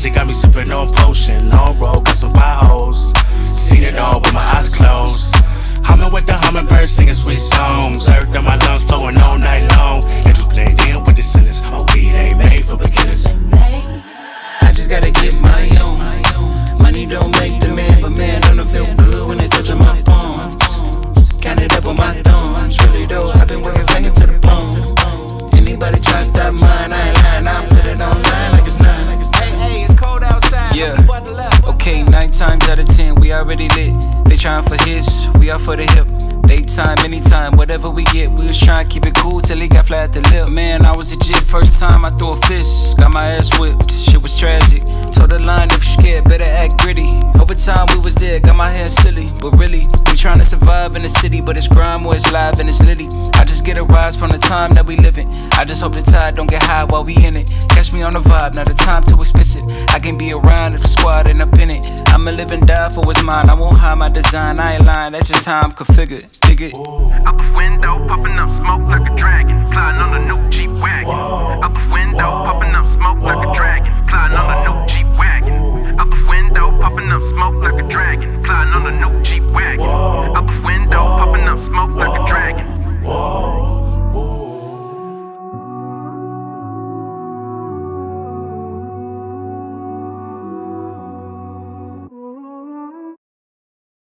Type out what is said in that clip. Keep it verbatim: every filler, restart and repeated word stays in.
She got me sipping on potion. Long road, got some potholes. Seen it all with my eyes closed. Humming with the hummingbird, singing sweet songs. Earth in my lungs flowing all night long. And just blend in with the sinners. Oh, weed ain't made for beginners. I just gotta get my own. Money don't make the man, but man, don't it feel good when it's touching my phone. Count it up on my thumbs. Really though, I've been working fingers to the bone. Anybody try to stop mine, I ain't lying. I put it online like it's nine. Hey, hey, it's cold outside. Yeah. Okay, nine times out of ten, we already lit. They trying for hits, we out for the hip. Daytime, anytime, whatever we get. We was trying to keep it cool till he got flat at the lip. Man, I was a jit, first time I threw a fist. Got my ass whipped, shit was tragic. Told the line, if you scared, better act gritty. Over time, we was there, got my hair silly. But really, we trying to survive in the city. But it's grime where it's live and it's litty. I just get a rise from the time that we living. I just hope the tide don't get high while we in it. Catch me on the vibe, now the time too explicit. I can be around if the squad ain't up in it. I'ma live and die for what's mine. I won't hide my design, I ain't lying, that's just how I'm configured. Dig it. Out the window, popping up smoke like a dragon. Flying on a new Jeep wagon. Out the window, popping up smoke like a dragon. Flying on a